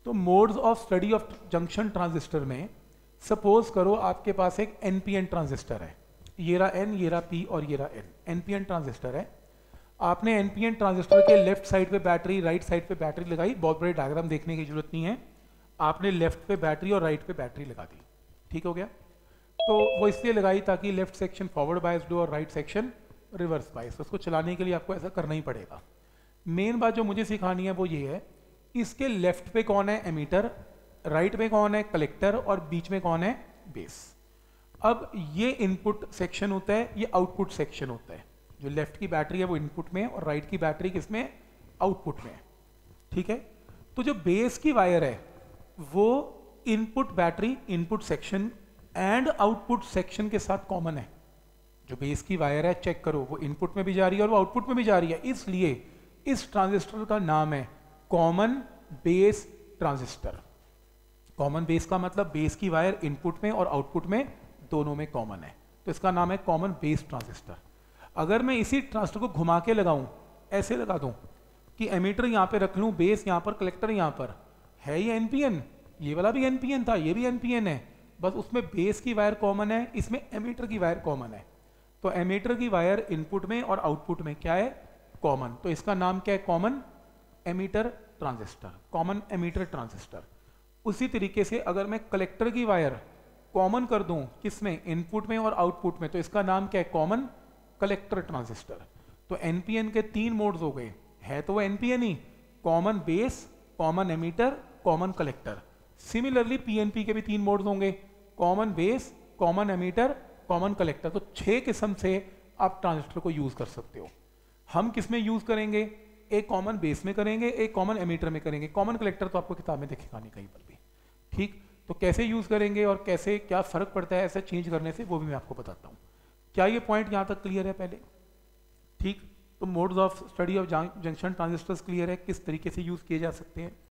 तो modes of study of junction transistor में suppose करो आपके पास एक एनपीएन ट्रांजिस्टर है, ये रहा एन, ये रहा पी और ये रहा एन। एनपीएन ट्रांजिस्टर है, आपने एनपीएन ट्रांजिस्टर के लेफ्ट साइड पे बैटरी, राइट साइड पे बैटरी लगाई। बहुत बड़े डायग्राम देखने की जरूरत नहीं है, आपने लेफ्ट पे बैटरी और राइट पे बैटरी लगा दी, ठीक हो गया। तो वो इसलिए लगाई ताकि लेफ्ट सेक्शन फॉरवर्ड बायस्ड हो और राइट सेक्शन रिवर्स बायस्ड। उसको चलाने के लिए आपको ऐसा करना ही पड़ेगा। मेन बात जो मुझे सिखानी है वो ये है, इसके लेफ्ट पे कौन है, एमीटर, राइट पे कौन है, कलेक्टर, और बीच में कौन है, बेस। अब ये इनपुट सेक्शन होता है, ये आउटपुट सेक्शन होता है। जो लेफ्ट की बैटरी है वो इनपुट में और राइट की बैटरी किसमें, आउटपुट में, ठीक है। तो जो बेस की वायर है वो input battery, input section and output section के साथ कॉमन है। जो बेस की वायर है, चेक करो, वो इनपुट में भी जा रही है और वो आउटपुट में भी जा रही है। इसलिए इस ट्रांजिस्टर का नाम है common base transistor. Common base का मतलब बेस की वायर इनपुट में और आउटपुट में दोनों में कॉमन है, तो इसका नाम है कॉमन बेस ट्रांजिस्टर। अगर मैं इसी ट्रांजिस्टर को घुमा के लगाऊं, ऐसे लगा दूं कि एमीटर यहां पे रख लूं, बेस यहां पर, कलेक्टर यहां पर, है ये एनपीएन, ये वाला भी एनपीएन था, ये भी एनपीएन है, बस उसमें बेस की वायर कॉमन है, इसमें एमीटर की वायर कॉमन है। तो एमीटर की वायर इनपुट में और आउटपुट में क्या है, कॉमन। तो इसका नाम क्या है, common emitter transistor, common emitter transistor. उसी तरीके से अगर मैं कलेक्टर की वायर कॉमन कर दूं, किसमें, इनपुट में और आउटपुट में, तो इसका नाम क्या है, कॉमन कलेक्टर ट्रांजिस्टर। तो एनपीएन के 3 मोड्स हो गए, है तो वो एनपीएन ही, common base, common emitter, common collector. Similarly PNP के भी 3 मोड्स होंगे, common base, common emitter, common collector. तो 6 किस्म से आप ट्रांजिस्टर को यूज कर सकते हो। हम किस में यूज करेंगे, एक कॉमन बेस में करेंगे, एक कॉमन एमीटर में करेंगे। कॉमन कलेक्टर तो आपको किताब में दिखेगा नहीं कहीं पर भी, ठीक। तो कैसे यूज करेंगे और कैसे क्या फर्क पड़ता है ऐसे चेंज करने से, वो भी मैं आपको बताता हूँ। क्या ये पॉइंट यहाँ तक क्लियर है पहले, ठीक। तो modes of study of junction transistors clear है, किस तरीके से यूज किए जा सकते हैं।